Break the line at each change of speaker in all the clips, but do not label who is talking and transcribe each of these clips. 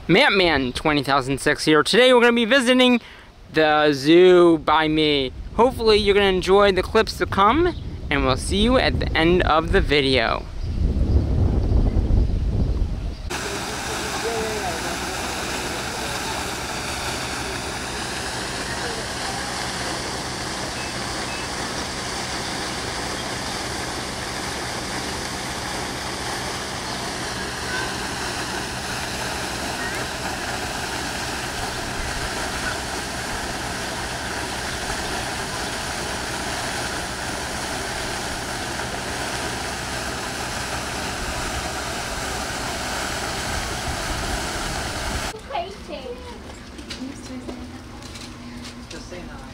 Mattman 20006 here. Today we're going to be visiting the zoo by me. Hopefully you're going to enjoy the clips to come, and we'll see you at the end of the video.
Just say hi.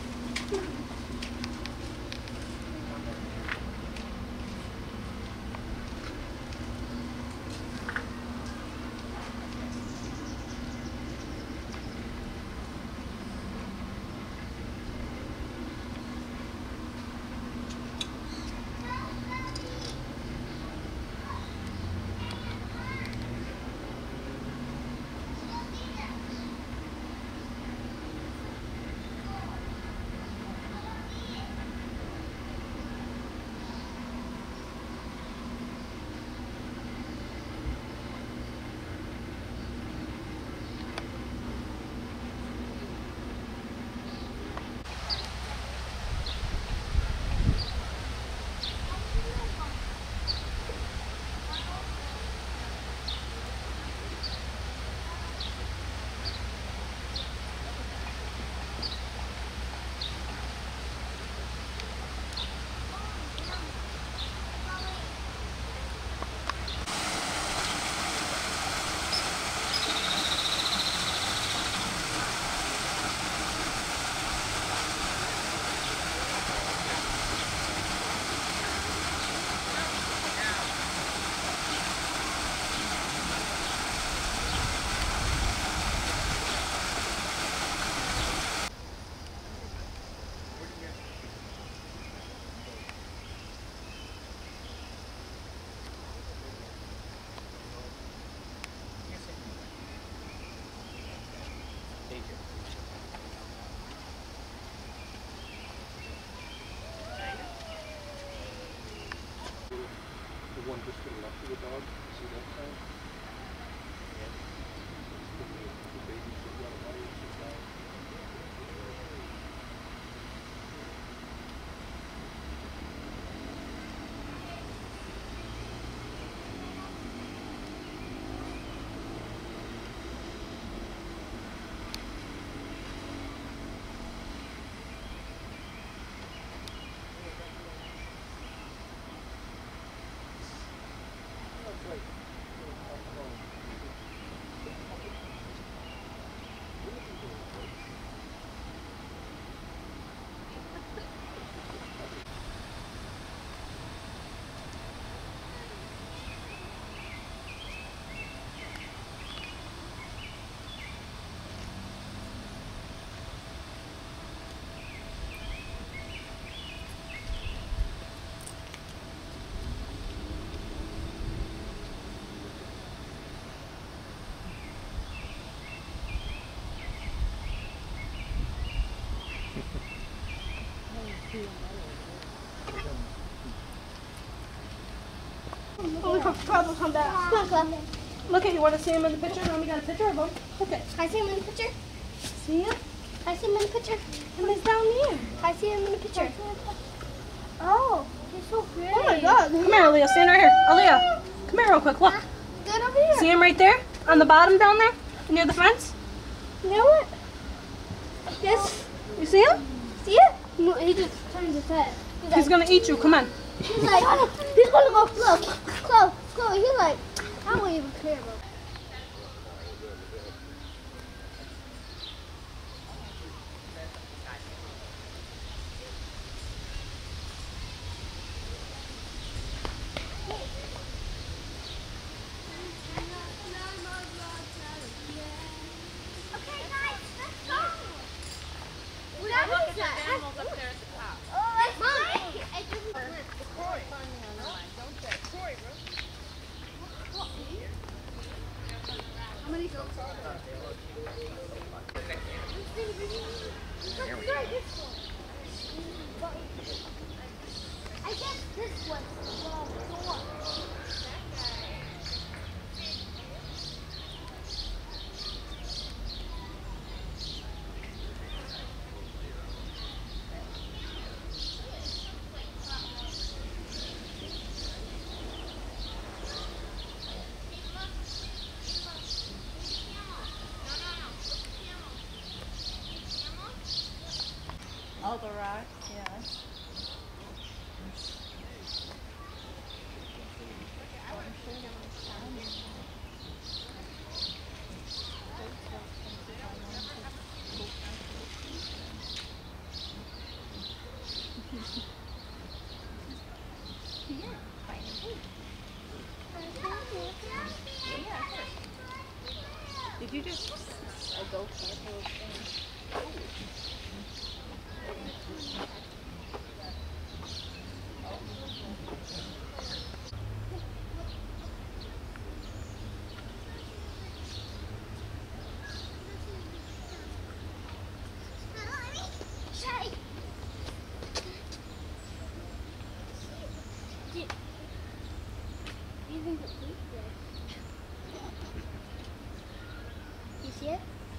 The one just to the left of the dog, see that sign? Yeah. The baby should run away, should die.
Oh, come back. Come on. Look at you. Want to see him in the picture? We got a picture of him. Okay.
Can I see him in the picture?
See him?
Can I see him in the picture?
And he's down here.
Can I see him in the picture? Oh, he's so pretty.
Oh my God. Come here, Aaliyah. Stand right here. Aaliyah, come here real quick. Look.
Get over here.
See him right there? On the bottom down there? Near the fence?
You know what? Yes.
You see him?
See it? No, he just turns his head.
He's going to eat you. Come on.
He's like, he's going to go close. He's like, I don't even care about it.
Oh, the rock, yeah. Did you just go camping thing?
You see it?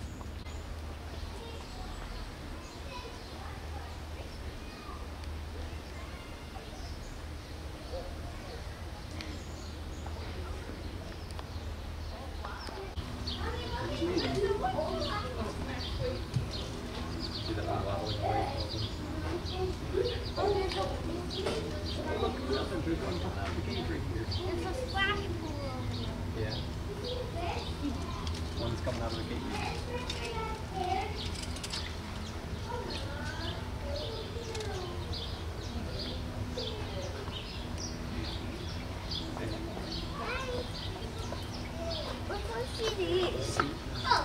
It's a splash pool.
Yeah. One's coming out of the gate.
Let's go see these. Oh.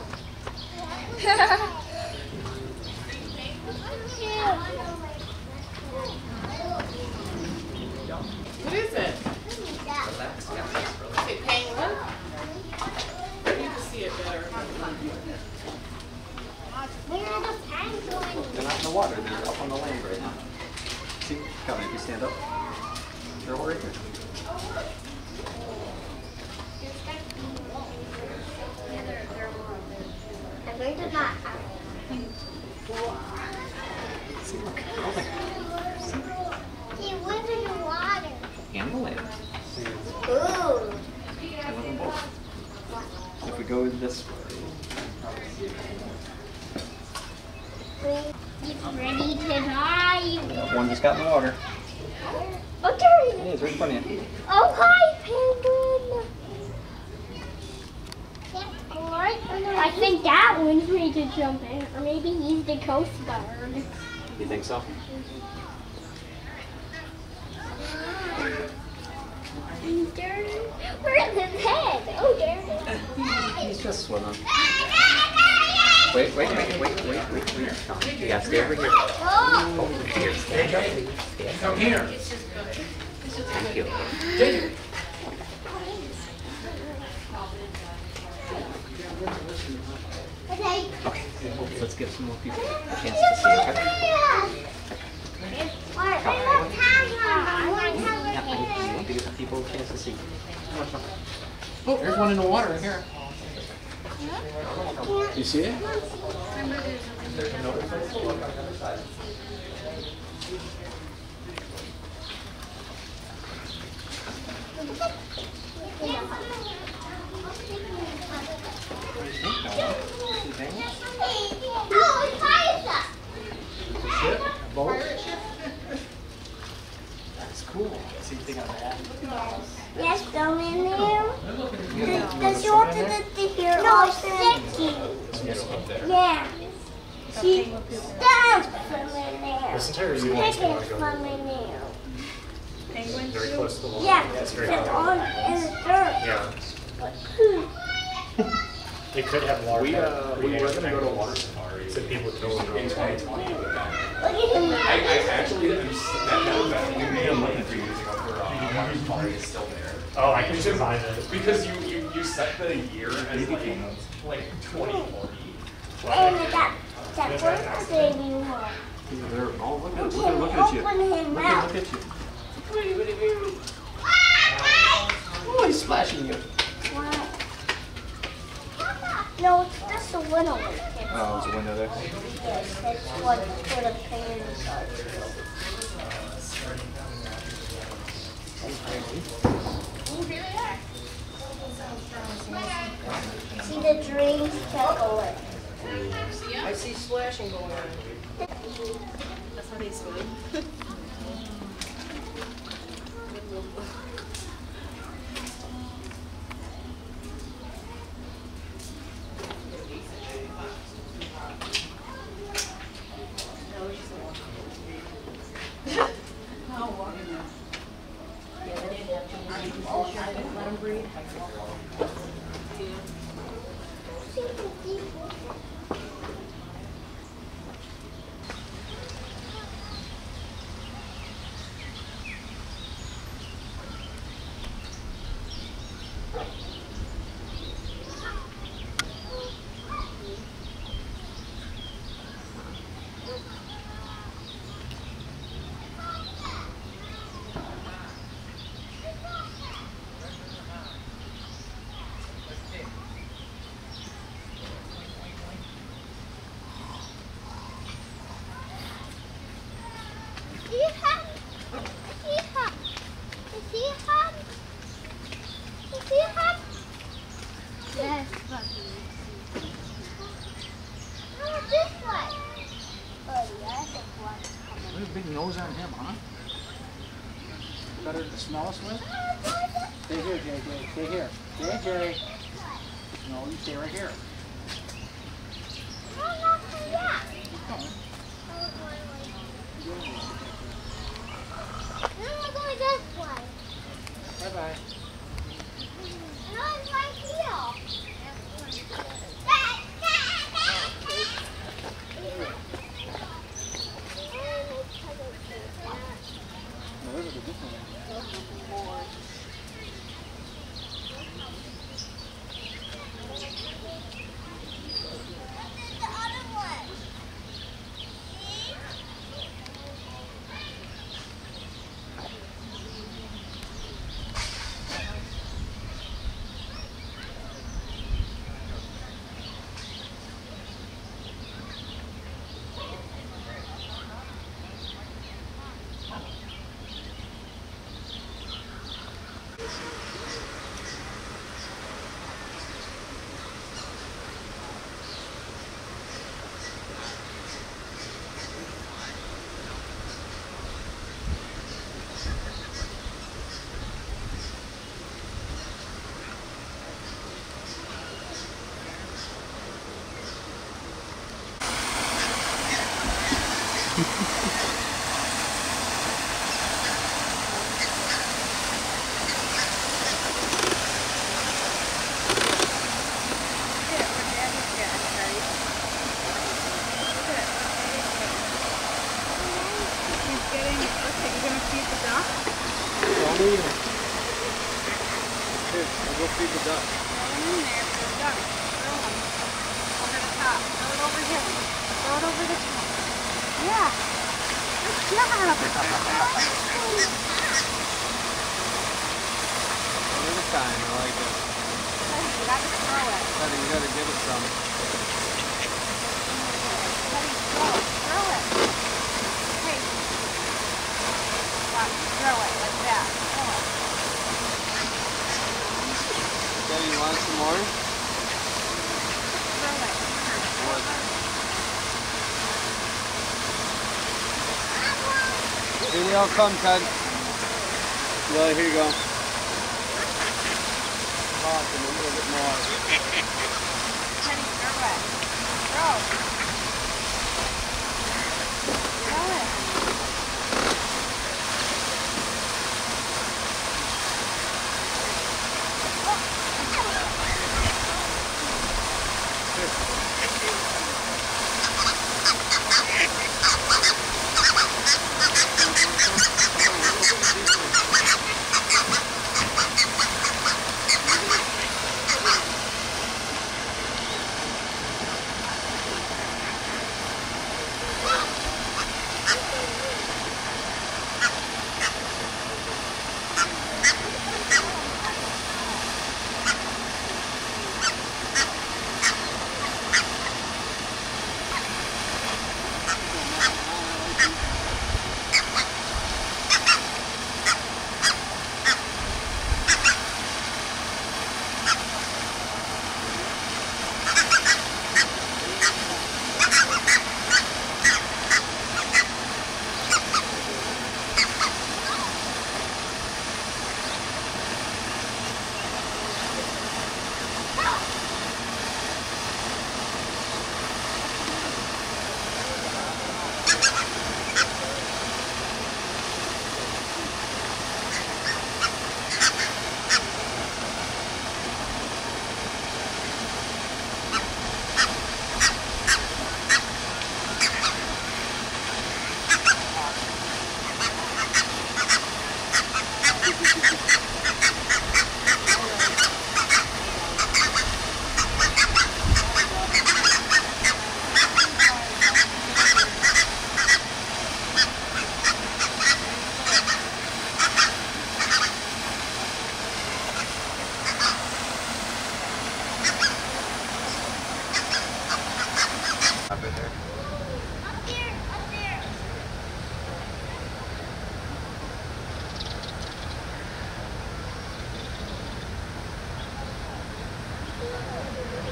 What is it? Is it penguin? I need to see it better.
Where are the penguins?
They're not in the water, they're up on the land right now. See, come if you stand up. They're all right there.
I'm going to not.
See, look, all there.
He lives in the water.
And the land.
Ooh.
I love them both. If we go this way.
He's ready to dive.
One just got in the water.
Okay.
Yeah, it's right in front of you.
Oh, hi, penguin. I think that one's ready to jump in, or maybe he's the Coast Guard.
You think so?
He's dirty. Where's his head? Oh, there it is.
He's just swimming. Wait. You gotta stay over here.
Oh.
Here, stand up. Yeah. Come here. Thank you.
Okay.
Okay, let's give some more people a chance to see, okay?
Alright, there's no tag on. I want to tell
Yeah,
her.
you want to give people a chance to see.
Oh, there's one in the water here.
You see it?
Oh, it's Liza.
That's cool. See if they got that.
Yes, go in there. Does she want to hear all sticky? Yeah. She does from in there.
Listen to her, or you want to
Stickers
go
from in there.
very close to the water?
Yeah,
That's very
it's
hot.
on in the dirt.
Yeah. It could have large.
We were gonna go to water
safari. So people could go
in 2020.
Look at him.
I actually am that looking for years ago for water safari is still there.
Oh, I can find it.
Because you set the year as like 2040.
And that birthday baby one.
They're all looking
Look
at you.
Open him out.
Look at you. Oh, he's splashing you.
What? No, it's just a window.
Oh, there's a window there.
Yes, that's what the penguins are. See the dreams chuckling.
I see splashing going on. That's how they swim.
Yes, puppy. No, this way. Oh, yes, it's one.
What a big nose on him, huh? Better to smell us with? Stay here, JJ. Stay here. JJ. No, you stay right here.
No, not for that.
Keep going.
No, we're going this way.
Bye-bye.
No, it's right here.
No, those are the different ones.
The other one.
Don't eat them. Here, I'll go feed the duck. One at a time, I like it. Teddy, you gotta give it some. Teddy, you want some more? Here they all come, Ted. Well, here you go. Hot and a little bit more.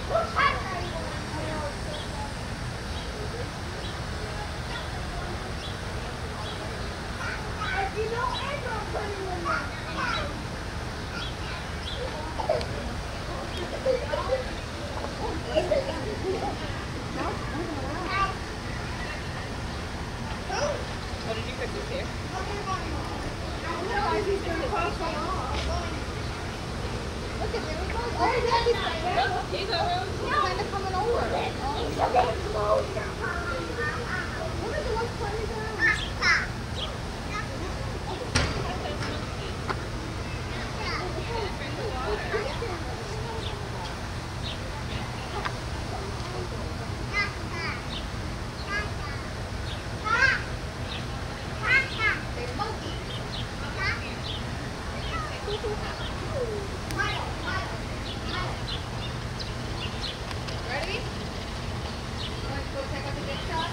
What did you cook this here? He's over. He's coming over. Ready? Want to go check out the gift shop?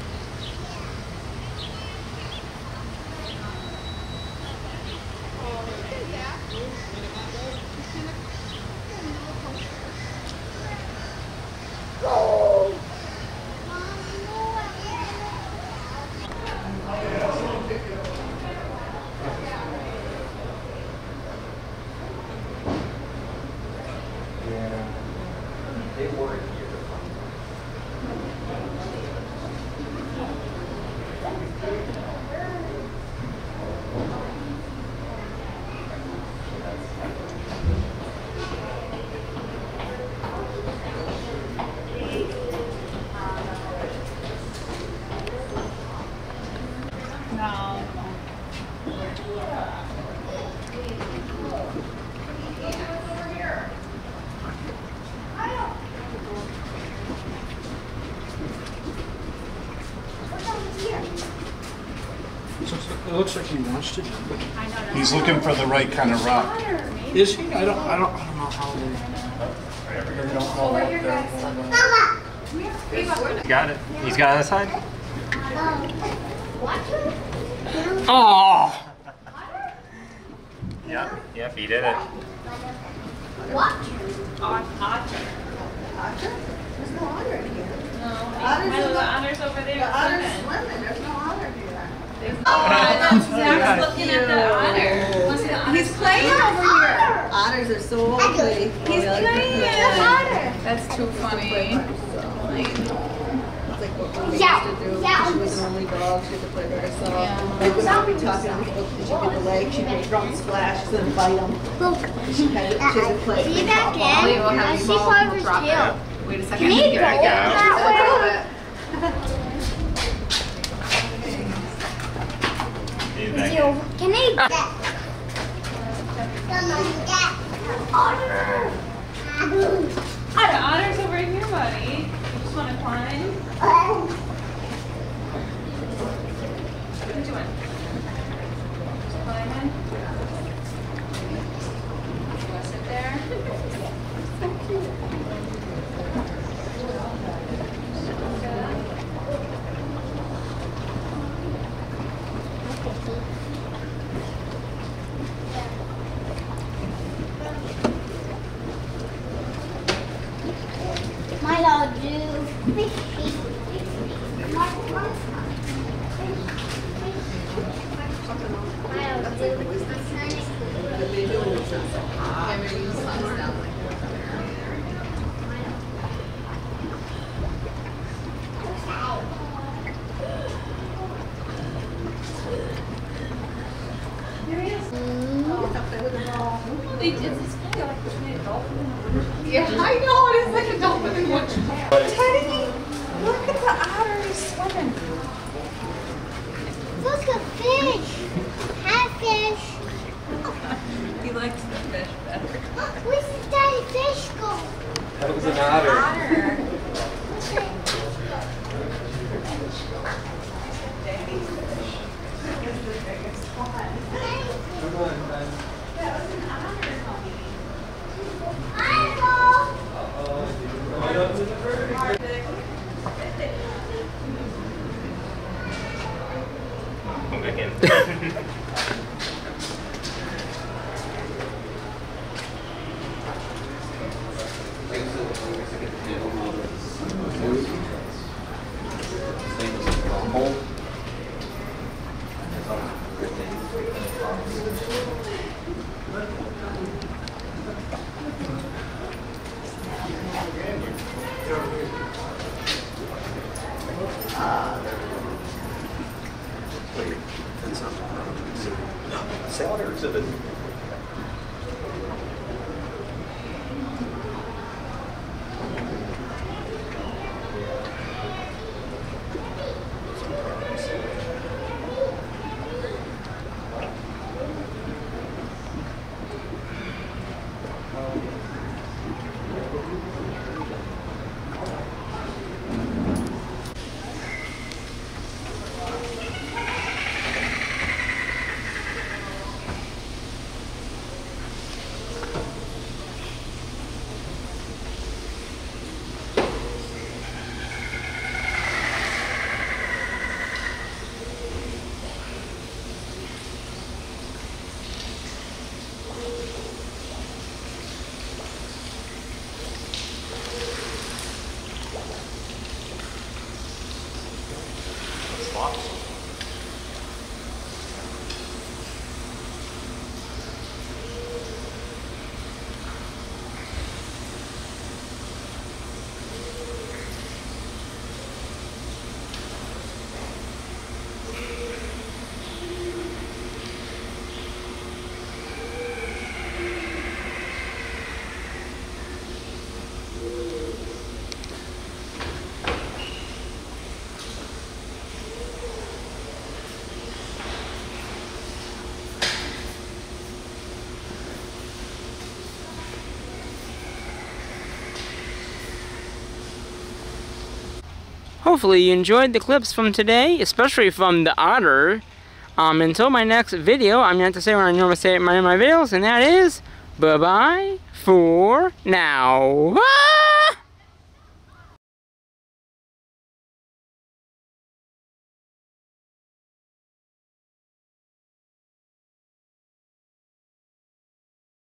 It looks like he wants to jump it.
He's looking for the right kind of rock.
Is he? I don't know how they don't know what they're going
You got it. He's got it on the side.
Oh!
Yep, he did it.
Otter's over there.
The otter's swimming. There's no otter here.
Zach's looking at the otter.
He's playing over here. Otters are so ugly. He's playing with the otter.
That's too funny.
It's like what we used to do. She was an only dog. She had to play by herself. Like when I'll be talking to people, did you get the leg? She'd make drum splashes and bite them. She had to play.
See that
We
again?
will have
I
you
see
both.
part of
We'll
his
drop
tail.
it. Wait a second.
Can he go that way? Can he get? Otter.
The otter's over here, buddy. You just want to climb? What are you doing? Just climbing? You want to sit there?
My dog do fishy.
Yeah, I know. It is like a dolphin in one. Teddy, look at the otter. He's swimming.
Look at fish. Hi, fish.
He likes the fish better.
Where's the daddy fish go?
That was an otter. Come back in.
hopefully you enjoyed the clips from today, especially from the otter. Until my next video, I'm going to say what I normally say in my videos, and that is, bye-bye for now.